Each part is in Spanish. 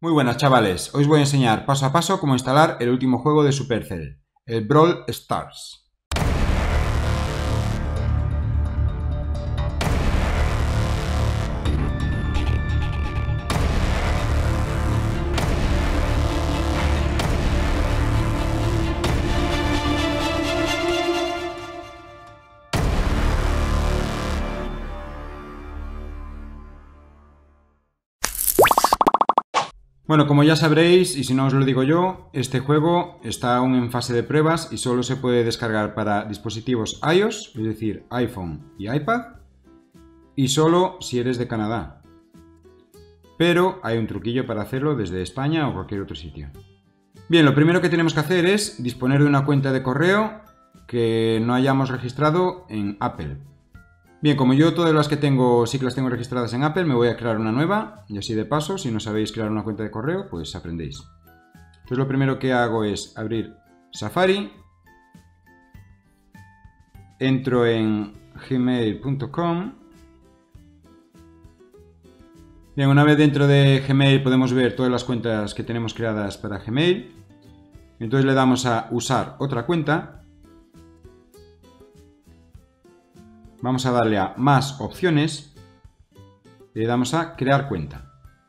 Muy buenas chavales, hoy os voy a enseñar paso a paso cómo instalar el último juego de Supercell, el Brawl Stars. Bueno, como ya sabréis, y si no os lo digo yo, este juego está aún en fase de pruebas y solo se puede descargar para dispositivos iOS, es decir, iPhone y iPad, y solo si eres de Canadá. Pero hay un truquillo para hacerlo desde España o cualquier otro sitio. Bien, lo primero que tenemos que hacer es disponer de una cuenta de correo que no hayamos registrado en Apple. Bien, como yo todas las que tengo sí que las tengo registradas en Apple, me voy a crear una nueva y así de paso, si no sabéis crear una cuenta de correo, pues aprendéis. Entonces lo primero que hago es abrir Safari, entro en gmail.com. Bien, una vez dentro de Gmail podemos ver todas las cuentas que tenemos creadas para Gmail. Entonces le damos a usar otra cuenta. Vamos a darle a más opciones y le damos a crear cuenta.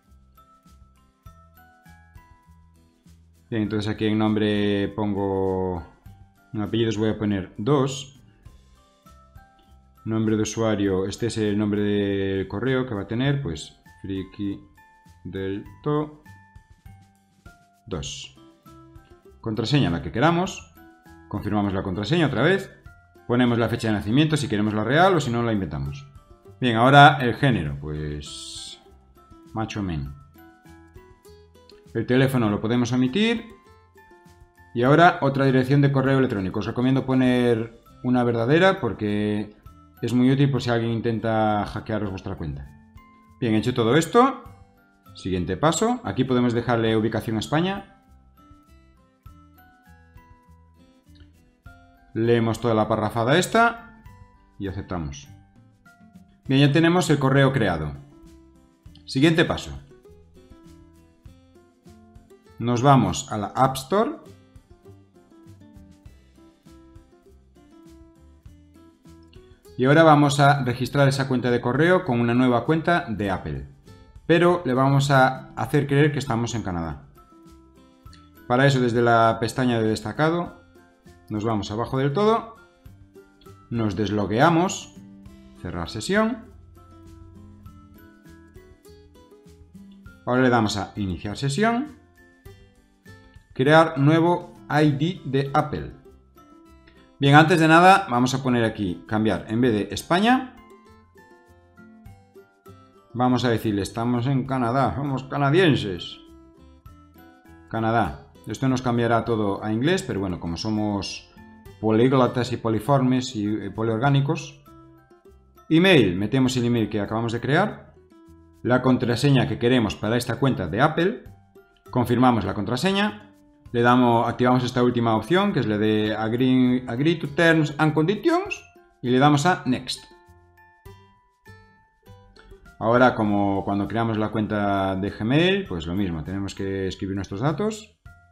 Bien, entonces aquí en nombre pongo, en apellidos voy a poner 2. Nombre de usuario, este es el nombre del correo que va a tener, pues frikidelto 2. Contraseña la que queramos, confirmamos la contraseña otra vez. Ponemos la fecha de nacimiento si queremos la real o si no la inventamos. Bien, ahora el género, pues macho men. El teléfono lo podemos omitir. Y ahora otra dirección de correo electrónico. Os recomiendo poner una verdadera porque es muy útil por si alguien intenta hackearos vuestra cuenta. Bien, hecho todo esto, siguiente paso. Aquí podemos dejarle ubicación a España. Leemos toda la parrafada esta y aceptamos. Bien, ya tenemos el correo creado. Siguiente paso. Nos vamos a la App Store. Y ahora vamos a registrar esa cuenta de correo con una nueva cuenta de Apple. Pero le vamos a hacer creer que estamos en Canadá. Para eso, desde la pestaña de destacado, nos vamos abajo del todo, nos deslogueamos, cerrar sesión. Ahora le damos a iniciar sesión, crear nuevo ID de Apple. Bien, antes de nada vamos a poner aquí, cambiar, en vez de España, vamos a decirle, estamos en Canadá, somos canadienses. Canadá. Esto nos cambiará todo a inglés, pero bueno, como somos políglotas y poliformes y poliorgánicos. Email, metemos el email que acabamos de crear. La contraseña que queremos para esta cuenta de Apple. Confirmamos la contraseña. Le damos, activamos esta última opción, que es la de agree to terms and conditions. Y le damos a Next. Ahora, como cuando creamos la cuenta de Gmail, pues lo mismo, tenemos que escribir nuestros datos.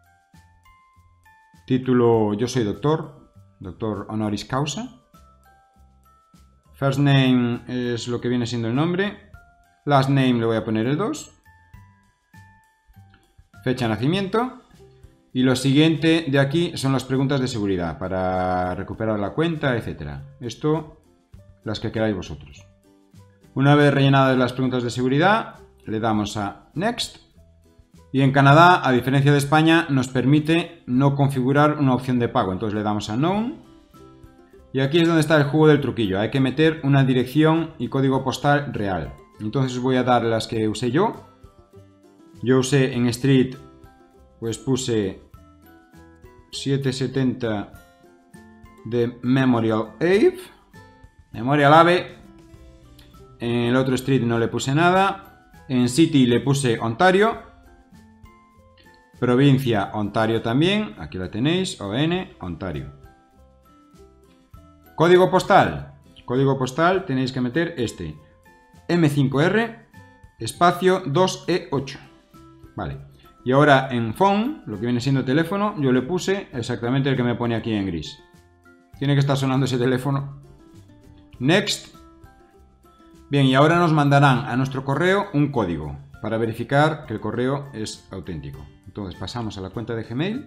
Título, yo soy doctor honoris causa. First name es lo que viene siendo el nombre. Last name le voy a poner el 2. Fecha de nacimiento. Y lo siguiente de aquí son las preguntas de seguridad para recuperar la cuenta, etc. Esto, las que queráis vosotros. Una vez rellenadas las preguntas de seguridad, le damos a Next. Y en Canadá, a diferencia de España, nos permite no configurar una opción de pago. Entonces le damos a None. Y aquí es donde está el juego del truquillo. Hay que meter una dirección y código postal real. Entonces os voy a dar las que usé yo. Yo usé en Street, pues puse 770 de Memorial Ave. Memorial Ave. En el otro Street no le puse nada. En City le puse Ontario. Provincia, Ontario también, aquí la tenéis, ON, Ontario. Código postal tenéis que meter este, M5R, espacio 2E8. Vale. Y ahora en phone, lo que viene siendo teléfono, yo le puse exactamente el que me pone aquí en gris. Tiene que estar sonando ese teléfono. Next. Bien, y ahora nos mandarán a nuestro correo un código para verificar que el correo es auténtico. Entonces pasamos a la cuenta de Gmail.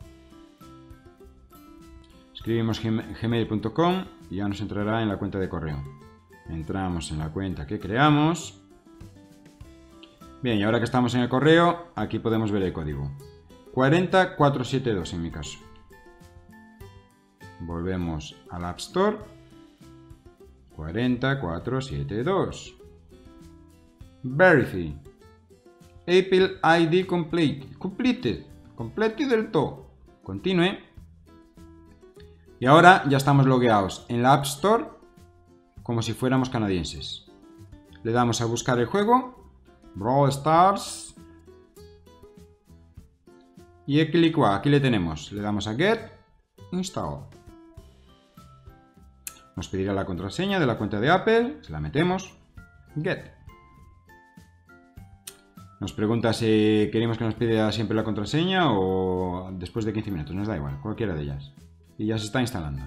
Escribimos gmail.com y ya nos entrará en la cuenta de correo. Entramos en la cuenta que creamos. Bien, y ahora que estamos en el correo, aquí podemos ver el código. 40472 en mi caso. Volvemos al App Store. 40472. Verify. Apple ID completed. Completed del todo. Continue. Y ahora ya estamos logueados en la App Store como si fuéramos canadienses. Le damos a buscar el juego. Brawl Stars. Y aquí le tenemos. Le damos a Get. Install. Nos pedirá la contraseña de la cuenta de Apple. Se la metemos. Get. Nos pregunta si queremos que nos pida siempre la contraseña o después de 15 minutos. Nos da igual, cualquiera de ellas. Y ya se está instalando.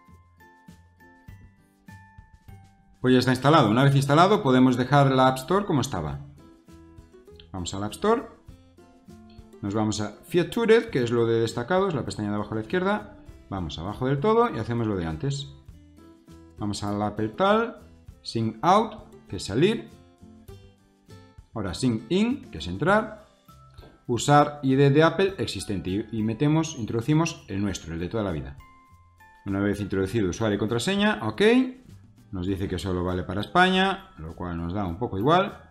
Pues ya está instalado. Una vez instalado podemos dejar la App Store como estaba. Vamos a la App Store. Nos vamos a Featured, que es lo de destacados, la pestaña de abajo a la izquierda. Vamos abajo del todo y hacemos lo de antes. Vamos al Apple Tal, Sign Out, que es salir. Ahora Sign In, que es entrar. Usar ID de Apple existente y introducimos el nuestro, el de toda la vida. Una vez introducido usuario y contraseña, OK. Nos dice que solo vale para España, lo cual nos da un poco igual.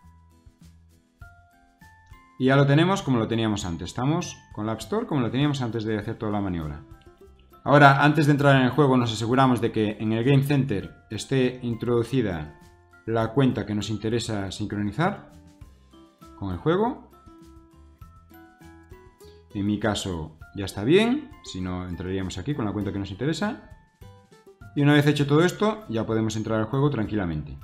Y ya lo tenemos como lo teníamos antes. Estamos con la App Store como lo teníamos antes de hacer toda la maniobra. Ahora, antes de entrar en el juego, nos aseguramos de que en el Game Center esté introducida la cuenta que nos interesa sincronizar con el juego. En mi caso ya está bien, si no entraríamos aquí con la cuenta que nos interesa. Y una vez hecho todo esto, ya podemos entrar al juego tranquilamente.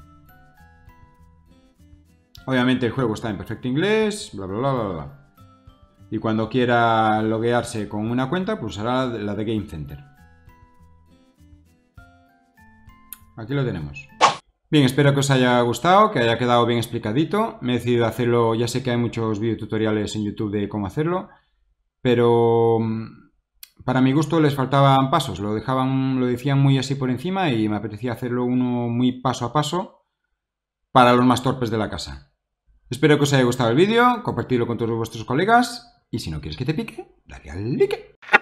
Obviamente el juego está en perfecto inglés, bla bla bla bla bla. Y cuando quiera loguearse con una cuenta, pulsará la de Game Center. Aquí lo tenemos. Bien, espero que os haya gustado, que haya quedado bien explicadito. Me he decidido hacerlo, ya sé que hay muchos videotutoriales en YouTube de cómo hacerlo, pero para mi gusto les faltaban pasos, lo decían muy así por encima y me apetecía hacerlo uno muy paso a paso para los más torpes de la casa. Espero que os haya gustado el vídeo, compartidlo con todos vuestros colegas y si no quieres que te pique, dale al like.